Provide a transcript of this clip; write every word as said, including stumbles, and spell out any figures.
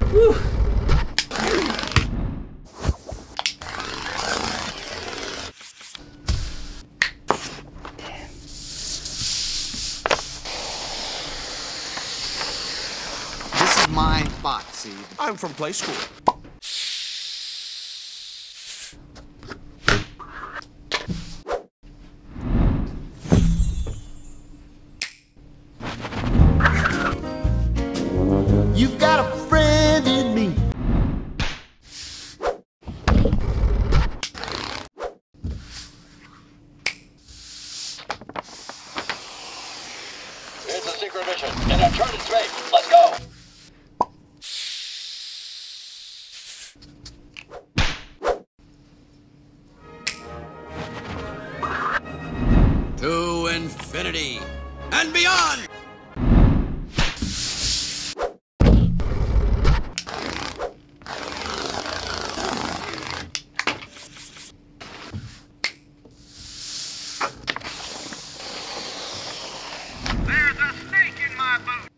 Whew. This is my spot, see? I'm from play school. You've got a friend in me. It's a secret mission in uncharted space. Let's go! To infinity and beyond! There's a snake in my boot.